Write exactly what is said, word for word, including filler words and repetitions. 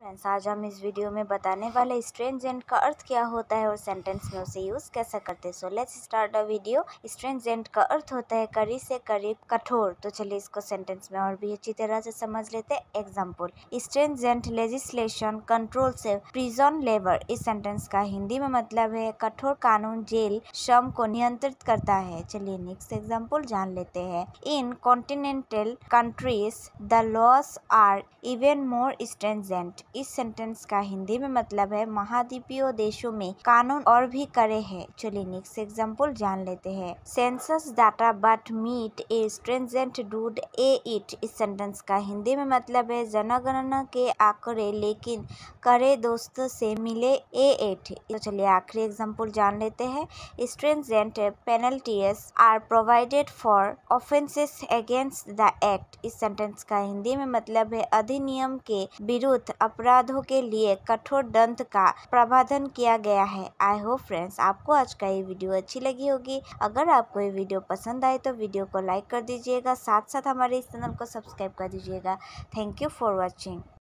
Friends, आज हम इस वीडियो में बताने वाले स्ट्रिंजेंट का अर्थ क्या होता है और सेंटेंस में उसे यूज कैसे करते हैं। So let's start the video. Stringent का अर्थ होता है कड़ी से करीब, कठोर। तो चलिए इसको सेंटेंस में और भी अच्छी तरह से समझ लेते हैं। एग्जांपल, स्ट्रिंजेंट लेजिस्लेशन कंट्रोल से प्रिजन लेबर। इस सेंटेंस का हिंदी में मतलब है कठोर कानून जेल श्रम को नियंत्रित करता है। चलिए नेक्स्ट एग्जाम्पल जान लेते हैं। In continental countries the laws are even more stringent. इस सेंटेंस का हिंदी में मतलब है महाद्वीपीय देशों में कानून और भी कड़े हैं। चलिए नेक्स्ट एग्जांपल जान लेते हैं। Census data but meet a stringent due date. इस सेंटेंस का हिंदी में मतलब है जनगणना के आंकड़े लेकिन करे दोस्त से मिले ए एट। तो चलिए आखिरी एग्जांपल जान लेते हैं। Stringent penalties are provided for offences against the act. इस सेंटेंस का हिंदी में मतलब है अधिनियम के विरुद्ध अपराधों के लिए कठोर दंड का प्रावधान किया गया है। आई होप फ्रेंड्स आपको आज का ये वीडियो अच्छी लगी होगी। अगर आपको ये वीडियो पसंद आए तो वीडियो को लाइक कर दीजिएगा, साथ साथ हमारे इस चैनल को सब्सक्राइब कर दीजिएगा। Thank you for watching.